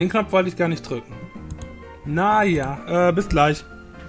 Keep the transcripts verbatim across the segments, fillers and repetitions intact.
Den Knopf wollte ich gar nicht drücken. Naja, äh, bis gleich.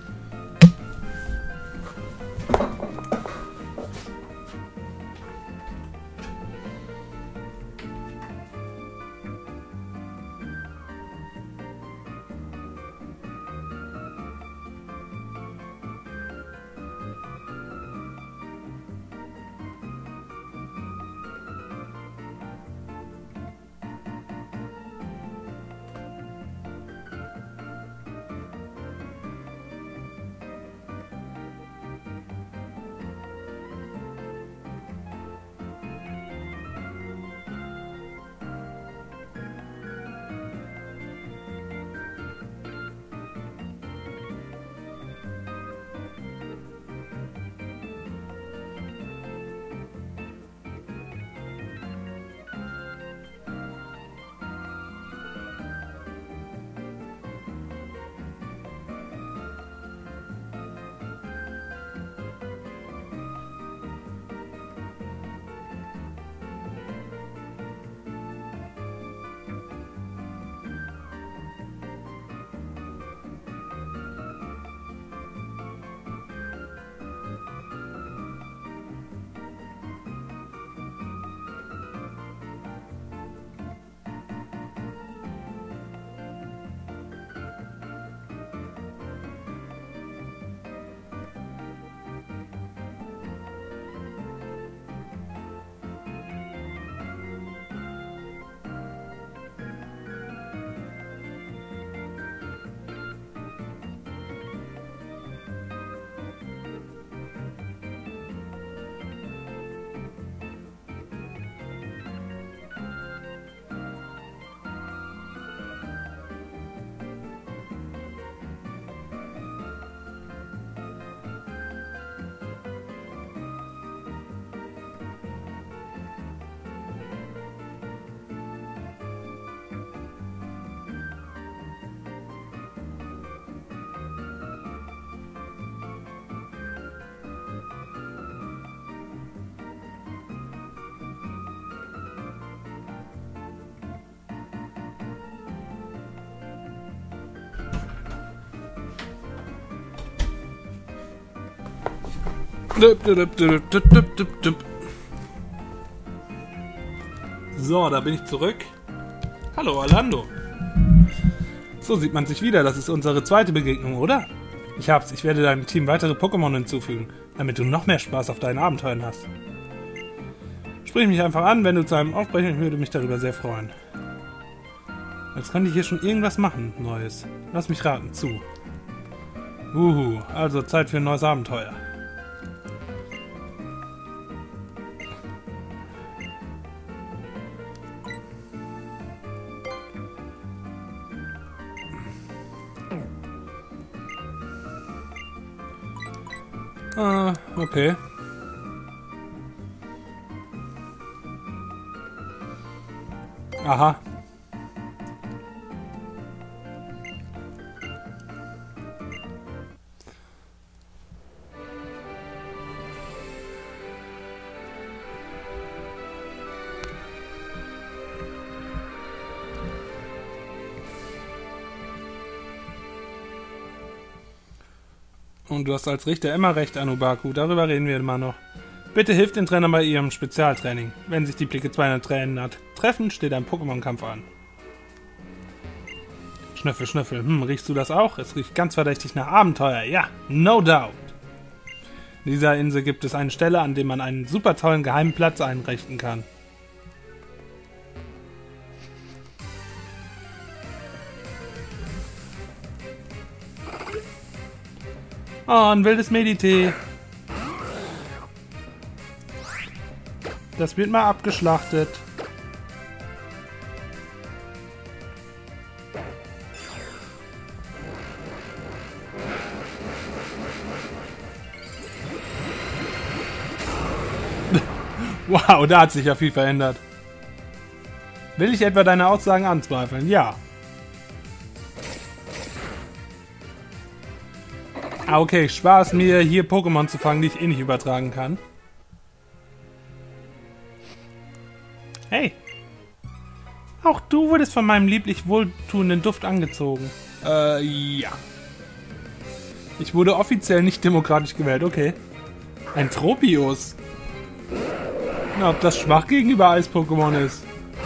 So, da bin ich zurück. Hallo, Orlando. So sieht man sich wieder. Das ist unsere zweite Begegnung, oder? Ich hab's. Ich werde deinem Team weitere Pokémon hinzufügen, damit du noch mehr Spaß auf deinen Abenteuern hast. Sprich mich einfach an, wenn du zu einem aufbrechen, ich würde mich darüber sehr freuen. Jetzt kann ich hier schon irgendwas machen, Neues. Lass mich raten, zu. Uhu, also Zeit für ein neues Abenteuer. Ah, okay. Aha. Und du hast als Richter immer recht, Anubaku. Darüber reden wir immer noch. Bitte hilf den Trainern bei ihrem Spezialtraining. Wenn sich die Blicke zweier Trainer treffen, steht ein Pokémon-Kampf an. Schnüffel, Schnüffel. Hm, riechst du das auch? Es riecht ganz verdächtig nach Abenteuer. Ja, no doubt. In dieser Insel gibt es eine Stelle, an der man einen super tollen geheimen Platz einrichten kann. Oh, ein wildes Meditee. Das wird mal abgeschlachtet. Wow, da hat sich ja viel verändert. Will ich etwa deine Aussagen anzweifeln? Ja. Ah, okay, Spaß mir, hier Pokémon zu fangen, die ich eh nicht übertragen kann. Hey. Auch du wurdest von meinem lieblich wohltuenden Duft angezogen. Äh, ja. Ich wurde offiziell nicht demokratisch gewählt, okay. Ein Tropius. Na, ob das schwach gegenüber Eis-Pokémon ist.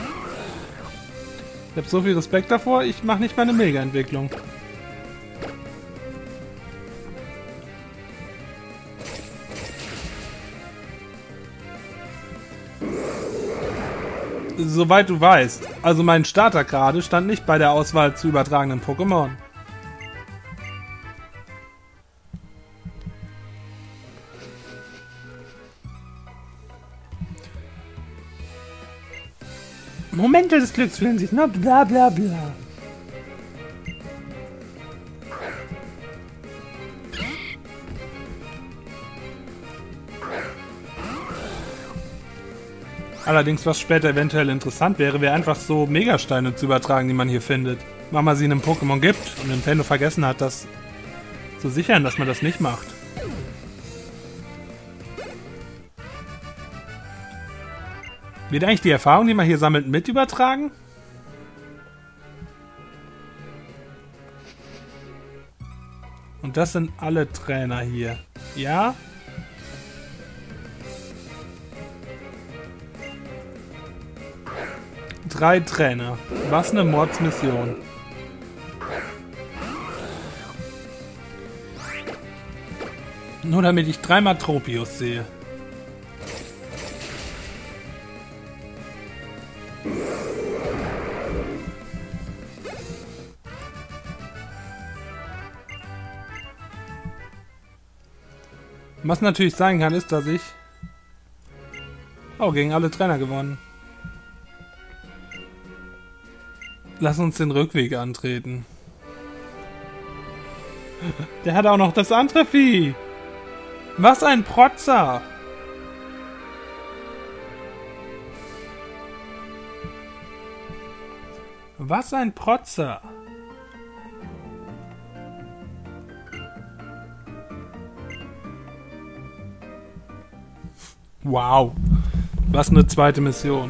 Ich habe so viel Respekt davor, ich mache nicht mal eine Mega-Entwicklung. Soweit du weißt. Also mein Starter gerade stand nicht bei der Auswahl zu übertragenen Pokémon. Momente des Glücks fühlen sich, ne? Bla bla bla. Allerdings, was später eventuell interessant wäre, wäre einfach so Megasteine zu übertragen, die man hier findet. Wenn man sie einem Pokémon gibt und Nintendo vergessen hat, das zu sichern, dass man das nicht macht. Wird eigentlich die Erfahrung, die man hier sammelt, mit übertragen? Und das sind alle Trainer hier. Ja? Drei Trainer. Was eine Mordsmission. Nur damit ich dreimal Tropius sehe. Was natürlich sein kann, ist, dass ich... Oh, gegen alle Trainer gewonnen. Lass uns den Rückweg antreten. Der hat auch noch das andere Vieh. Was ein Protzer. Was ein Protzer. Wow. Was eine zweite Mission.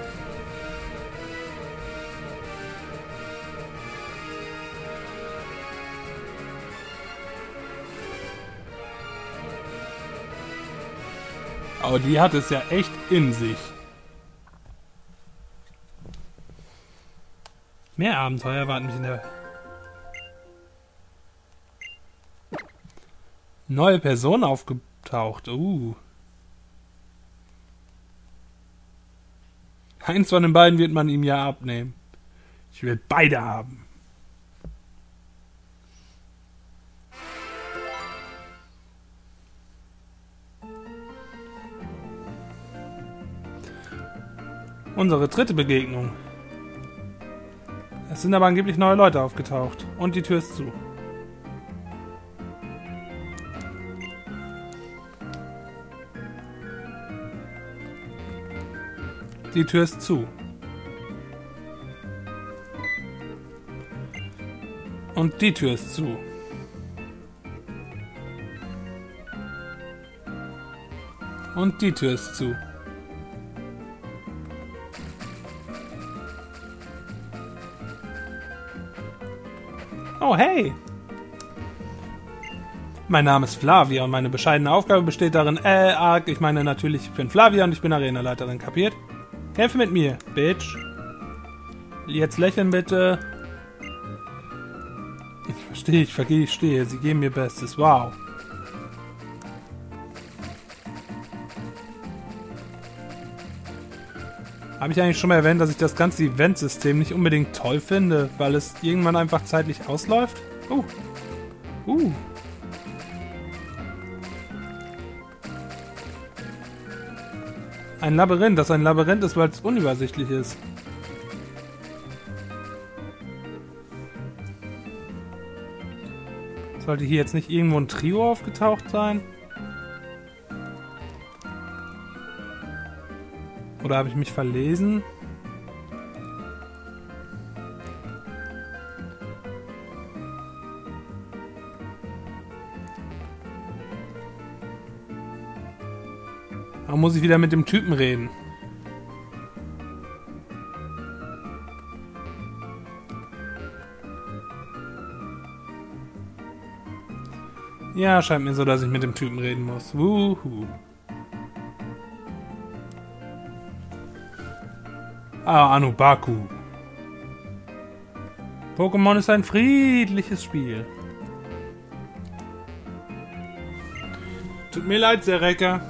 Aber die hat es ja echt in sich. Mehr Abenteuer erwarten mich in der... Neue Person aufgetaucht. Uh. Eins von den beiden wird man ihm ja abnehmen. Ich will beide haben. Unsere dritte Begegnung. Es sind aber angeblich neue Leute aufgetaucht. Und die Tür ist zu. Die Tür ist zu. Und die Tür ist zu. Und die Tür ist zu. Oh, hey! Mein Name ist Flavia und meine bescheidene Aufgabe besteht darin, äh, arg, ich meine natürlich, ich bin Flavia und ich bin Arenaleiterin, kapiert? Kämpfe mit mir, Bitch. Jetzt lächeln bitte. Ich verstehe, ich vergehe, ich stehe. Sie geben mir Bestes. Wow. Habe ich eigentlich schon mal erwähnt, dass ich das ganze Eventsystem nicht unbedingt toll finde, weil es irgendwann einfach zeitlich ausläuft? Uh. Uh. Ein Labyrinth, das ein Labyrinth ist, weil es unübersichtlich ist. Sollte hier jetzt nicht irgendwo ein Trio aufgetaucht sein? Oder habe ich mich verlesen? Da muss ich wieder mit dem Typen reden. Ja, scheint mir so, dass ich mit dem Typen reden muss. Wuhu. Ah, Anubaku. Pokémon ist ein friedliches Spiel. Tut mir leid, Sereka.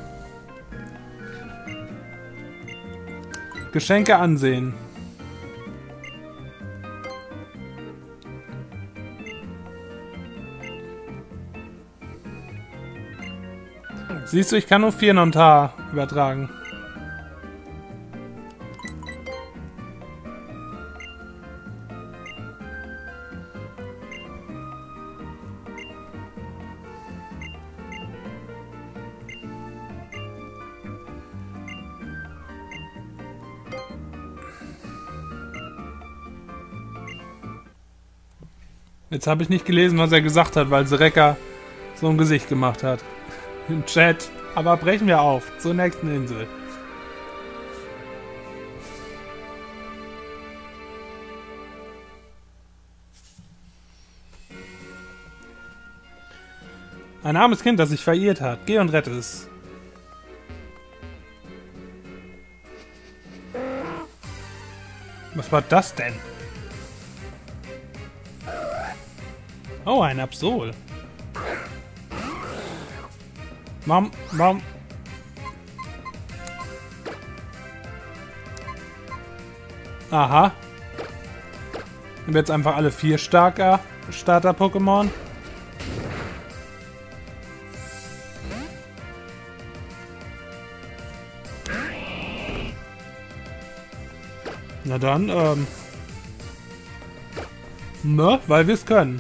Geschenke ansehen. Siehst du, ich kann nur vier Nontar übertragen. Jetzt habe ich nicht gelesen, was er gesagt hat, weil Sereka so ein Gesicht gemacht hat. Im Chat. Aber brechen wir auf zur nächsten Insel. Ein armes Kind, das sich verirrt hat. Geh und rette es. Was war das denn? Oh, ein Absol. Mom, Mom. Aha. Und jetzt einfach alle vier starker Starter-Pokémon. Na dann, ähm. Ne, weil wir es können.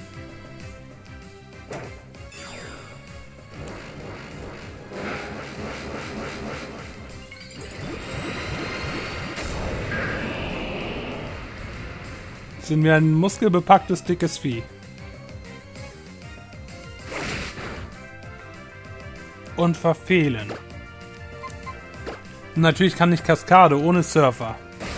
Sind wir ein muskelbepacktes, dickes Vieh. Und verfehlen. Und natürlich kann ich Kaskade ohne Surfer.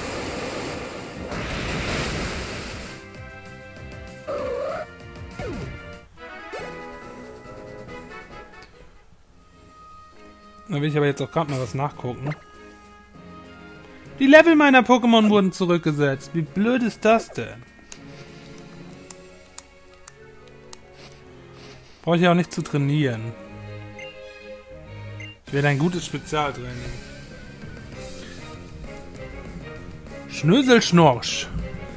Da will ich aber jetzt auch gerade mal was nachgucken. Die Level meiner Pokémon wurden zurückgesetzt. Wie blöd ist das denn? Brauche ich auch nicht zu trainieren. Ich werde ein gutes Spezialtraining. Schnöselschnorsch.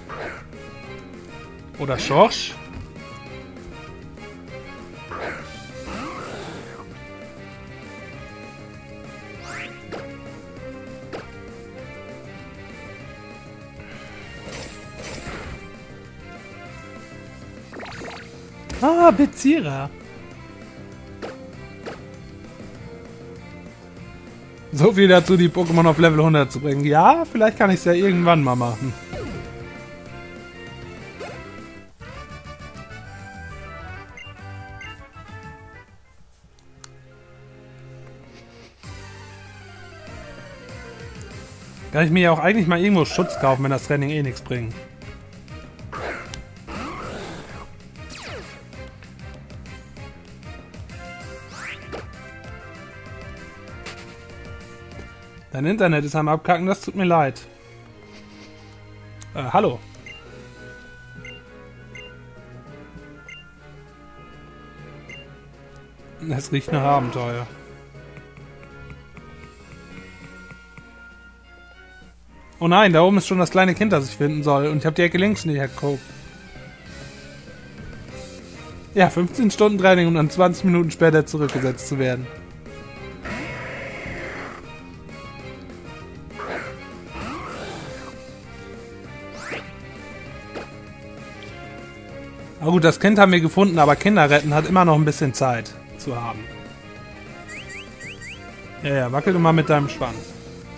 Oder Schorsch. Ah, Bezierer. So viel dazu, die Pokémon auf Level hundert zu bringen. Ja, vielleicht kann ich es ja irgendwann mal machen. Kann ich mir ja auch eigentlich mal irgendwo Schutz kaufen, wenn das Training eh nichts bringt. Dein Internet ist am Abkacken, das tut mir leid. Äh, hallo. Es riecht nach Abenteuer. Oh nein, da oben ist schon das kleine Kind, das ich finden soll. Und ich habe die Ecke links nicht geguckt. Ja, fünfzehn Stunden Training, um dann zwanzig Minuten später zurückgesetzt zu werden. Na gut, das Kind haben wir gefunden, aber Kinder retten hat immer noch ein bisschen Zeit zu haben. Ja, ja, wackel du mal mit deinem Schwanz.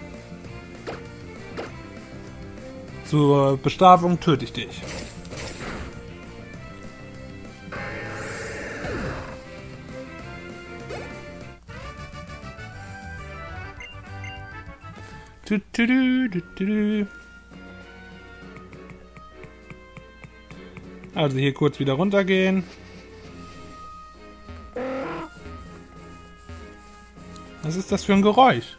Zur Bestrafung töte ich dich. Tü, tü, tü, tü, tü. Also hier kurz wieder runtergehen. Was ist das für ein Geräusch?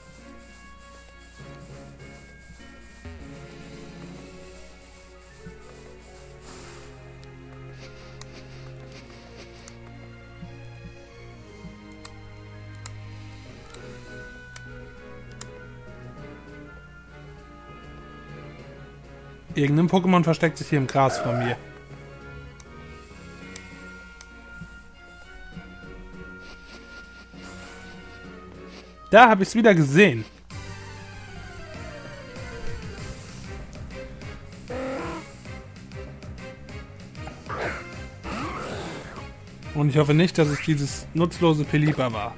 Irgendein Pokémon versteckt sich hier im Gras vor mir. Da habe ich es wieder gesehen. Und ich hoffe nicht, dass es dieses nutzlose Pelipper war.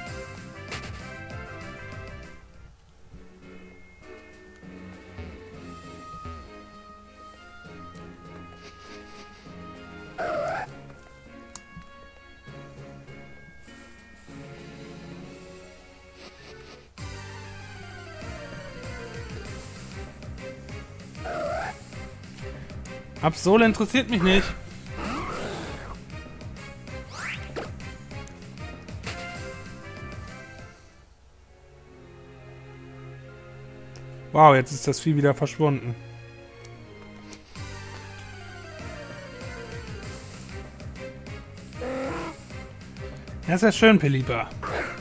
Absol interessiert mich nicht. Wow, jetzt ist das Vieh wieder verschwunden. Ja, ist ja schön, Pelipper.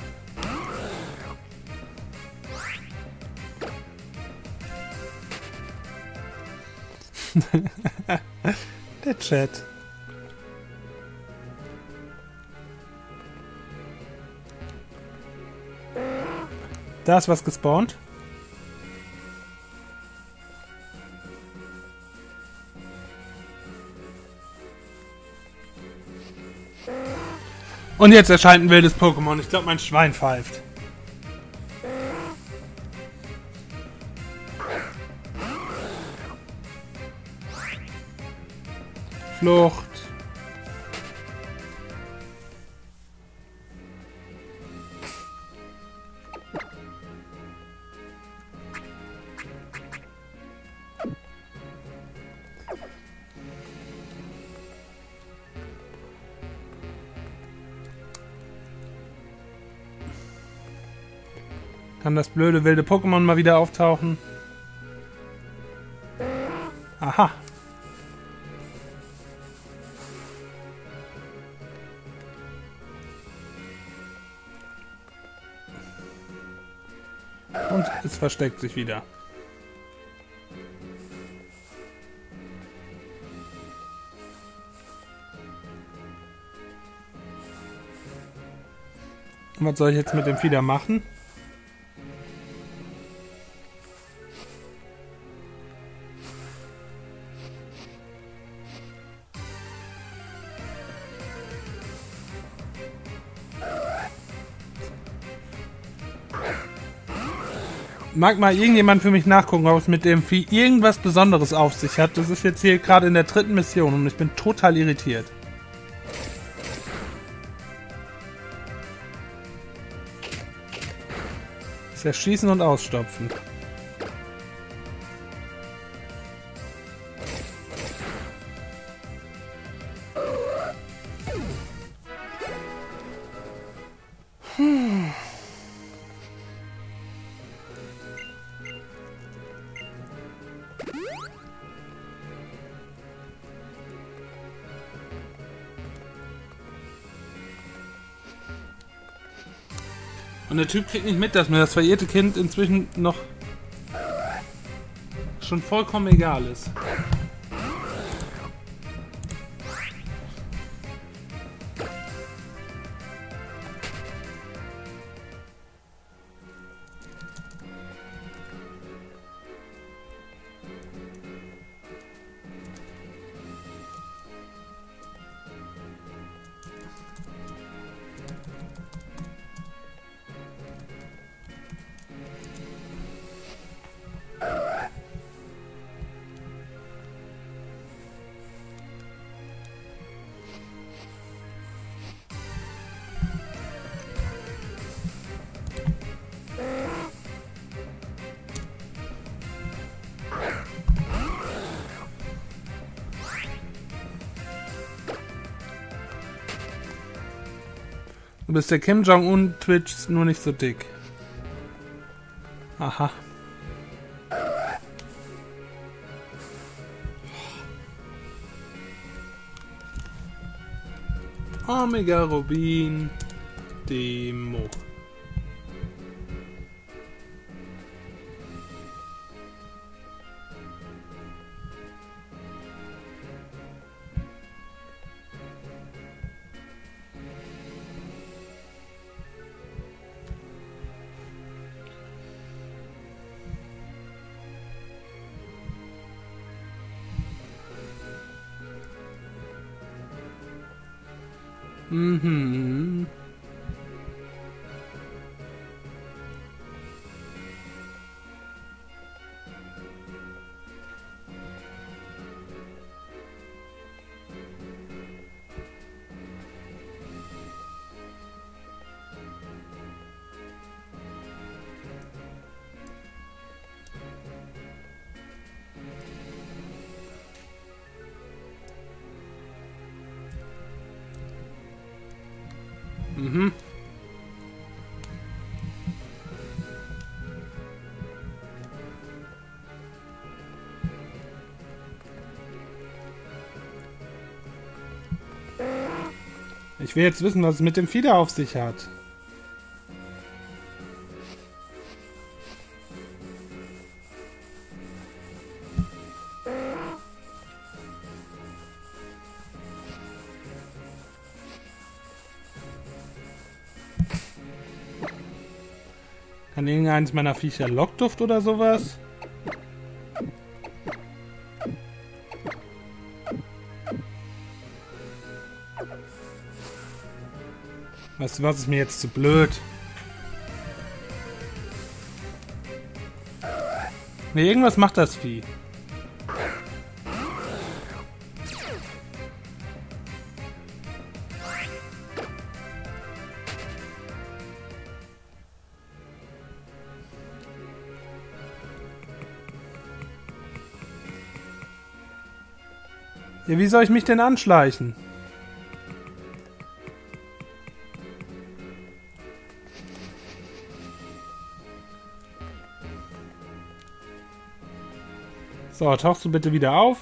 Der Chat. Da ist was gespawnt. Und jetzt erscheint ein wildes Pokémon. Ich glaube, mein Schwein pfeift. Flucht. Kann das blöde wilde Pokémon mal wieder auftauchen? Aha. Und es versteckt sich wieder. Und was soll ich jetzt mit dem Fieder machen? Mag mal irgendjemand für mich nachgucken, ob es mit dem Vieh irgendwas Besonderes auf sich hat. Das ist jetzt hier gerade in der dritten Mission und ich bin total irritiert. Das Erschießen und Ausstopfen. Hm. Und der Typ kriegt nicht mit, dass mir das verehrte Kind inzwischen noch schon vollkommen egal ist. Du bist der Kim Jong-un Twitch, nur nicht so dick. Aha. Omega Rubin Demo. Mhm. Mhm. Ich will jetzt wissen, was es mit dem Fieder auf sich hat. Kann irgendeins meiner Viecher Lockduft oder sowas? Weißt du was, ist mir jetzt zu blöd. Ne, irgendwas macht das Vieh. Ja, wie soll ich mich denn anschleichen? So, tauchst du bitte wieder auf?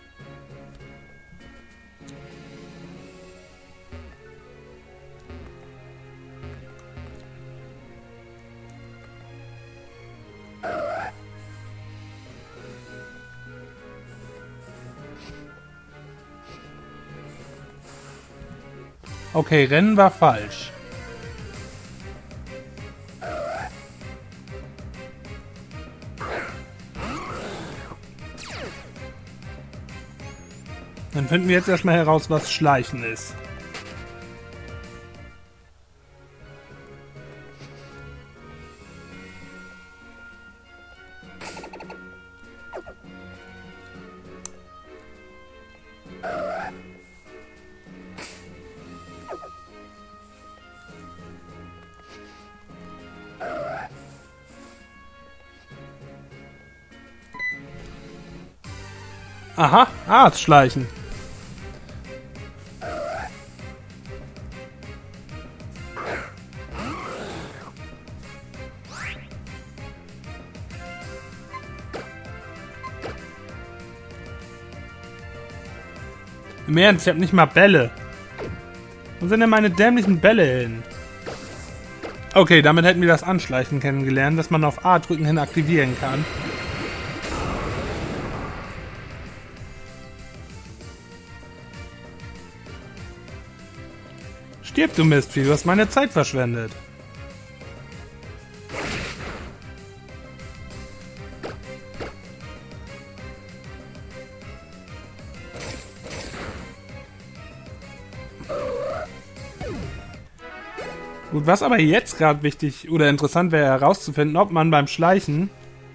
Okay, Rennen war falsch. Dann finden wir jetzt erstmal heraus, was Schleichen ist. Aha, ah, das Schleichen. Im Ernst, ich hab nicht mal Bälle. Wo sind denn meine dämlichen Bälle hin? Okay, damit hätten wir das Anschleichen kennengelernt, dass man auf A drücken hin aktivieren kann. Stirb, du Mistvieh, du hast meine Zeit verschwendet. Gut, was aber jetzt gerade wichtig oder interessant wäre herauszufinden, ob man beim Schleichen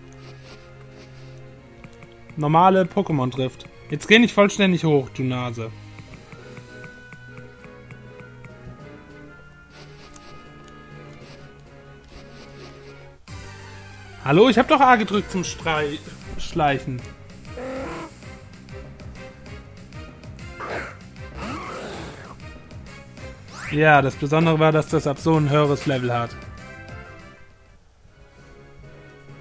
normale Pokémon trifft. Jetzt geh nicht vollständig hoch, du Nase. Hallo, ich hab doch A gedrückt zum Strei Schleichen. Ja, das Besondere war, dass das ab so ein höheres Level hat.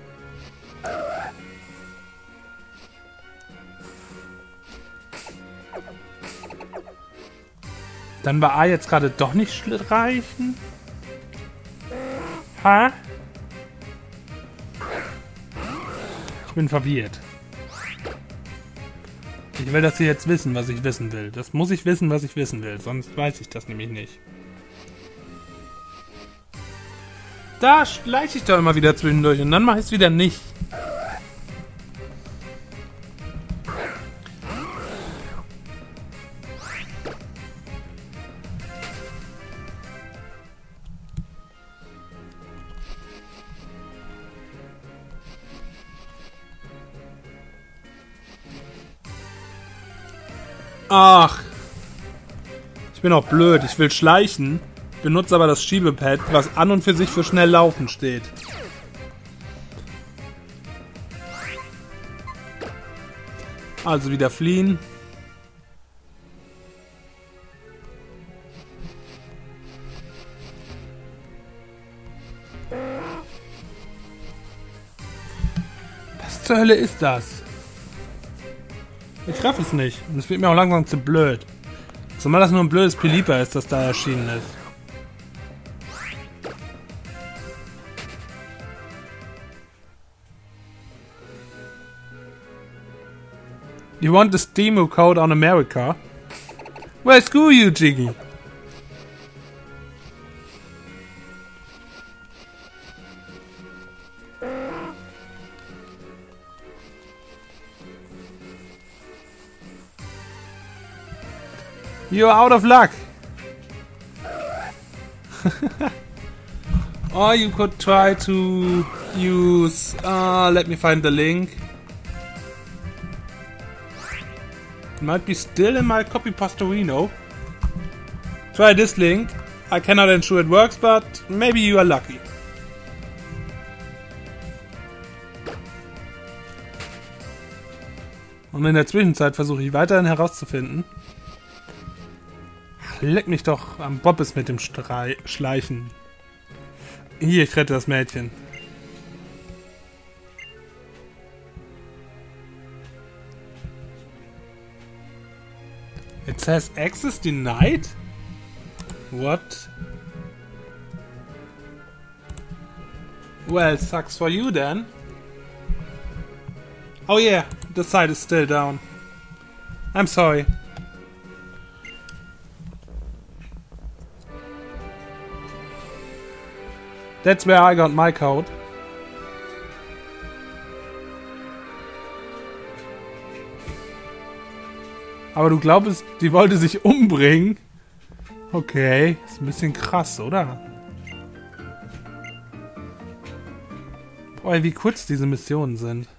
Dann war A jetzt gerade doch nicht streichen? Ha? Ich bin verwirrt. Ich will, dass Sie jetzt wissen, was ich wissen will. Das muss ich wissen, was ich wissen will. Sonst weiß ich das nämlich nicht. Da schleiche ich doch immer wieder zwischendurch und dann mache ich es wieder nicht. Ach. Ich bin auch blöd. Ich will schleichen. Benutze aber das Schiebepad, was an und für sich für schnell laufen steht. Also wieder fliehen. Was zur Hölle ist das? Ich raff es nicht. Und es wird mir auch langsam zu blöd. Zumal das nur ein blödes Pelipa ist, das da erschienen ist. You want this demo code on America? Well, screw you, Jiggy. You're out of luck. Or you could try to use... Uh, let me find the link. It might be still in my copy pastorino. Try this link. I cannot ensure it works, but maybe you are lucky. Und in der Zwischenzeit versuche ich weiterhin herauszufinden. Leck mich doch am Bobbes mit dem Strei Schleichen. Hier, ich rette das Mädchen. It says access denied? What? Well, sucks for you then. Oh yeah, the site is still down. I'm sorry. That's where I got my code. Aber du glaubst, die wollte sich umbringen? Okay, ist ein bisschen krass, oder? Boah, wie kurz diese Missionen sind.